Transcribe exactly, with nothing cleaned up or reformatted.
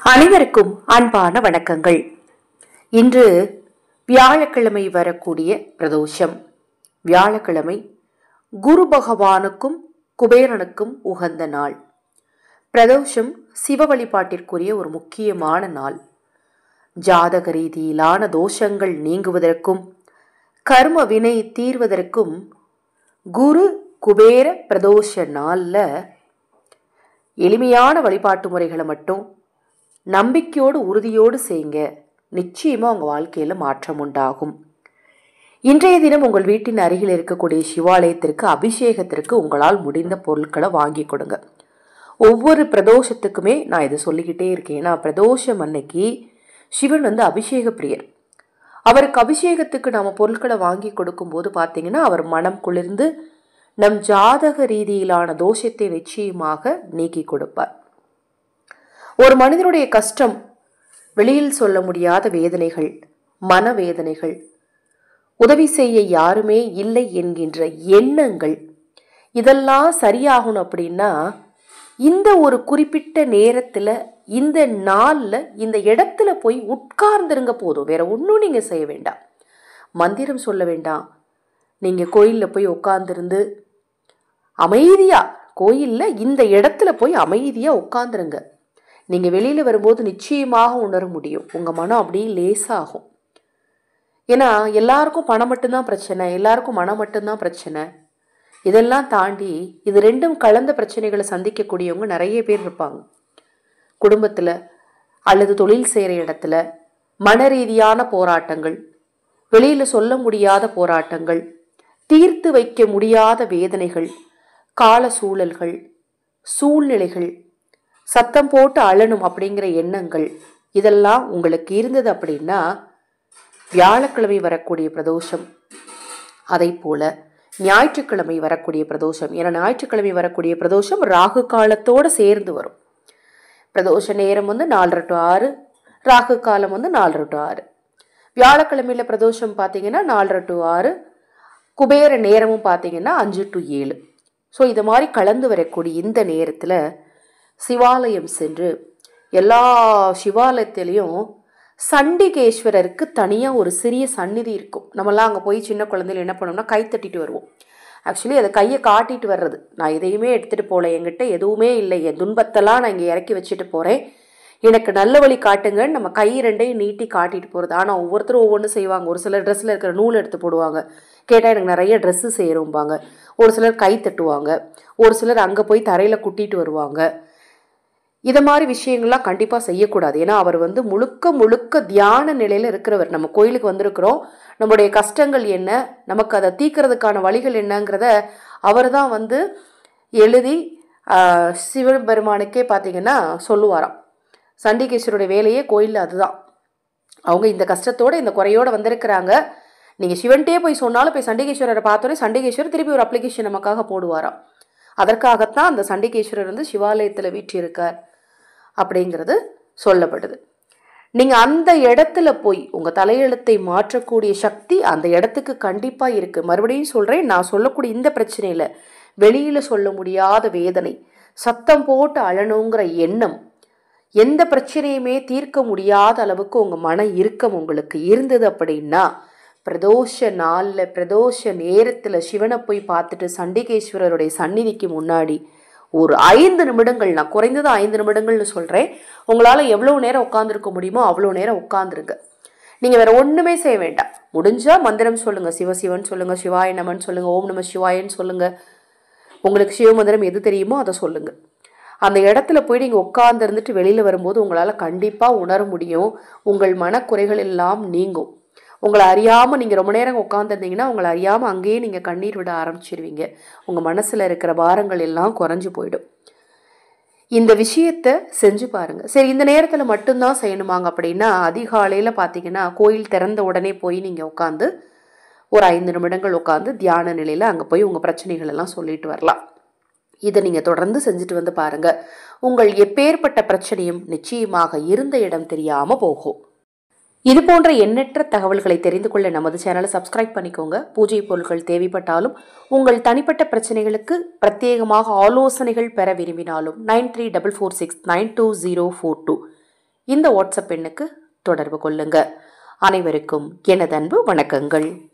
அனைவருக்கும் அன்பான வணக்கங்கள். இன்று வியாழக்கிழமை வரக்கூடிய பிரதோஷம். வியாழக்கிழமை குரு பகவானுக்கும் குபேரனுக்கும் உகந்த நாள். பிரதோஷம் சிவ வழிபாட்டிற்குரிய ஒரு முக்கியமான நாள். ஜாதக ரீதியிலான தோஷங்கள் நீங்குவதற்கும் கர்ம வினை தீர்வதற்கும் குரு குபேர பிரதோஷ நாளில் எளிமையான வழிபாட்டு முறைகளை மட்டும் நம்பிக்கையோடு உறுதியோடு செய்யுங்க. நிச்சயமாக உங்கள் வாழ்க்கையில் மாற்றம் உண்டாகும். இன்றைய தினம் உங்கள் வீட்டின் அருகில் இருக்கக்கூடிய சிவாலயத்திற்கு அபிஷேகத்திற்கு உங்களால் முடிந்த பொருட்களை வாங்கி கொடுங்க. ஒவ்வொரு பிரதோஷத்துக்குமே நான் இதை சொல்லிக்கிட்டே இருக்கேன். ஏன்னா பிரதோஷம் அன்னைக்கு சிவன் வந்து அபிஷேக பிரியர். அவருக்கு அபிஷேகத்துக்கு நாம் பொருட்களை வாங்கி கொடுக்கும்போது பார்த்தீங்கன்னா அவர் மனம் குளிர்ந்து நம் ஜாதக ரீதியிலான தோஷத்தை நிச்சயமாக நீக்கி கொடுப்பார். ஒரு மனிதனுடைய கஷ்டம், வெளியில் சொல்ல முடியாத வேதனைகள், மனவேதனைகள், உதவி செய்ய யாருமே இல்லை என்கின்ற எண்ணங்கள், இதெல்லாம் சரியாகணும் அப்படின்னா இந்த ஒரு குறிப்பிட்ட நேரத்தில் இந்த நாளில் இந்த இடத்துல போய் உட்கார்ந்துருங்க போதும். வேற ஒன்றும் நீங்கள் செய்ய வேண்டாம். மந்திரம் சொல்ல வேண்டாம். நீங்கள் கோயிலில் போய் உட்கார்ந்துருந்து அமைதியாக கோயிலில் இந்த இடத்துல போய் அமைதியாக உட்கார்ந்துருங்க. நீங்கள் வெளியில் வரும்போது நிச்சயமாக உணர முடியும். உங்கள் மனம் அப்படியே லேசாகும். ஏன்னா எல்லாருக்கும் பணம் மட்டும்தான் பிரச்சனை, எல்லாருக்கும் மனம் மட்டும்தான் பிரச்சனை. இதெல்லாம் தாண்டி இது ரெண்டும் கலந்த பிரச்சனைகளை சந்திக்கக்கூடியவங்க நிறைய பேர் இருப்பாங்க. குடும்பத்தில் அல்லது தொழில் செய்கிற இடத்துல மன ரீதியான போராட்டங்கள், வெளியில் சொல்ல முடியாத போராட்டங்கள், தீர்த்து வைக்க முடியாத வேதனைகள், கால சூழல்கள், சூழ்நிலைகள், சத்தம் போட்டு அழணும் அப்படிங்கிற எண்ணங்கள், இதெல்லாம் உங்களுக்கு இருந்தது அப்படின்னா வியாழக்கிழமை வரக்கூடிய பிரதோஷம், அதை போல ஞாயிற்றுக்கிழமை வரக்கூடிய பிரதோஷம். ஏன்னா ஞாயிற்றுக்கிழமை வரக்கூடிய பிரதோஷம் ராகு காலத்தோடு சேர்ந்து வரும். பிரதோஷ நேரம் வந்து நாலரை டு ஆறு, ராகு காலம் வந்து நாலரை டு ஆறு. வியாழக்கிழமையில் பிரதோஷம் பார்த்தீங்கன்னா நாலரை டு ஆறு, குபேர நேரமும் பார்த்தீங்கன்னா அஞ்சு டு ஏழு. ஸோ இது மாதிரி கலந்து வரக்கூடிய இந்த நேரத்தில் சிவாலயம் சென்று எல்லா சிவாலயத்திலையும் சண்டிகேஸ்வரருக்கு தனியாக ஒரு சிறிய சந்நிதி இருக்கும். நம்மலாம் அங்கே போய் சின்ன குழந்தையில என்ன பண்ணோம்னா கை தட்டிட்டு வருவோம். ஆக்சுவலி அதை கையை காட்டிட்டு வர்றது. நான் எதையுமே எடுத்துகிட்டு போகல, என்கிட்ட எதுவுமே இல்லை, என் துன்பத்தெல்லாம் நான் இங்கே இறக்கி வச்சுட்டு போகிறேன், எனக்கு நல்ல வழி காட்டுங்கன்னு நம்ம கை ரெண்டையும் நீட்டி காட்டிட்டு போகிறது. ஆனால் ஒவ்வொருத்தரும் ஒவ்வொன்றும் செய்வாங்க. ஒரு சிலர் ட்ரெஸ்ஸில் இருக்கிற நூல் எடுத்து போடுவாங்க, கேட்டால் எனக்கு நிறைய ட்ரெஸ்ஸு செய்கிறோம்பாங்க. ஒரு சிலர் கை தட்டுவாங்க, ஒரு சிலர் அங்கே போய் தரையில் குட்டிட்டு வருவாங்க. இதை மாதிரி விஷயங்கள்லாம் கண்டிப்பாக செய்யக்கூடாது. ஏன்னா அவர் வந்து முழுக்க முழுக்க தியான நிலையில் இருக்கிறவர். நம்ம கோயிலுக்கு வந்திருக்கிறோம், நம்முடைய கஷ்டங்கள் என்ன, நமக்கு அதை தீர்க்கறதுக்கான வழிகள் என்னங்கிறத அவர் தான் வந்து எழுதி சிவபெருமானுக்கே பார்த்தீங்கன்னா சொல்லுவாராம். சண்டிகேஸ்வருடைய வேலையே கோயிலில் அதுதான். அவங்க இந்த கஷ்டத்தோடு இந்த குறையோடு வந்திருக்கிறாங்க, நீங்கள் சிவன்கிட்டே போய் சொன்னாலும் போய் சண்டிகேஸ்வரரை பார்த்தோன்னே சண்டிகேஸ்வரர் திருப்பி ஒரு அப்ளிகேஷன் நமக்காக போடுவாராம். அதற்காகத்தான் அந்த சண்டிகேஸ்வரர் வந்து சிவாலயத்தில் வீற்றிருக்கார் அப்படிங்கிறது சொல்லப்படுது. நீங்கள் அந்த இடத்துல போய் உங்கள் தலையெழுத்தை மாற்றக்கூடிய சக்தி அந்த இடத்துக்கு கண்டிப்பாக இருக்குது. மறுபடியும் சொல்கிறேன், நான் சொல்லக்கூடிய இந்த பிரச்சனையில் வெளியில் சொல்ல முடியாத வேதனை, சத்தம் போட்டு அழணுங்கிற எண்ணம், எந்த பிரச்சனையுமே தீர்க்க முடியாத அளவுக்கு உங்கள் மன இறுக்கம் உங்களுக்கு இருந்தது அப்படின்னா பிரதோஷ நாளில் பிரதோஷ நேரத்தில் சிவனை போய் பார்த்துட்டு சண்டிகேஸ்வரருடைய சந்நிதிக்கு முன்னாடி ஒரு ஐந்து நிமிடங்கள், நான் குறைந்தது ஐந்து நிமிடங்கள்னு சொல்கிறேன், உங்களால் எவ்வளோ நேரம் உட்காந்துருக்க முடியுமோ அவ்வளோ நேரம் உட்காந்துருங்க. நீங்கள் வேறு ஒன்றுமே செய்ய வேண்டாம். முடிஞ்சால் மந்திரம் சொல்லுங்கள், சிவசிவன் சொல்லுங்கள், சிவாய நமன் சொல்லுங்கள், ஓம் நம சிவாயன்னு சொல்லுங்கள். உங்களுக்கு சிவ மந்திரம் எது தெரியுமோ அதை சொல்லுங்கள். அந்த இடத்துல போய் நீங்கள் உட்கார்ந்து இருந்துட்டு வெளியில் வரும்போது உங்களால் கண்டிப்பாக உணர முடியும், உங்கள் மனக்குறைகள் எல்லாம் நீங்கும். உங்களை அறியாமல் நீங்கள் ரொம்ப நேரம் உட்காந்துருந்தீங்கன்னா உங்களை அறியாமல் அங்கேயே நீங்கள் கண்ணீர் விட ஆரம்பிச்சிருவீங்க. உங்கள் மனசில் இருக்கிற பாரங்கள் எல்லாம் குறைஞ்சி போயிடும். இந்த விஷயத்தை செஞ்சு பாருங்கள். சரி, இந்த நேரத்தில் மட்டும்தான் செய்யணுமாங்க அப்படின்னா அதிகாலையில் பார்த்தீங்கன்னா கோயில் திறந்த உடனே போய் நீங்கள் உட்காந்து ஒரு ஐந்து நிமிடங்கள் உட்காந்து தியான நிலையில் அங்கே போய் உங்கள் பிரச்சனைகள் எல்லாம் சொல்லிட்டு வரலாம். இதை நீங்கள் தொடர்ந்து செஞ்சுட்டு வந்து பாருங்கள். உங்கள் எப்பேற்பட்ட பிரச்சனையும் நிச்சயமாக இருந்த இடம் தெரியாமல் போகும். இது போன்ற எண்ணற்ற தகவல்களை தெரிந்து கொள்ள நமது சேனலை சப்ஸ்கிரைப் பண்ணிக்கோங்க. பூஜை பொருட்கள் தேவைப்பட்டாலும் உங்கள் தனிப்பட்ட பிரச்சனைகளுக்கு பிரத்யேகமாக ஆலோசனைகள் பெற விரும்பினாலும் nine three double four six nine two zero four two இந்த வாட்ஸ்அப் எண்ணுக்கு தொடர்பு கொள்ளுங்க. அனைவருக்கும் எனது அன்பு வணக்கங்கள்.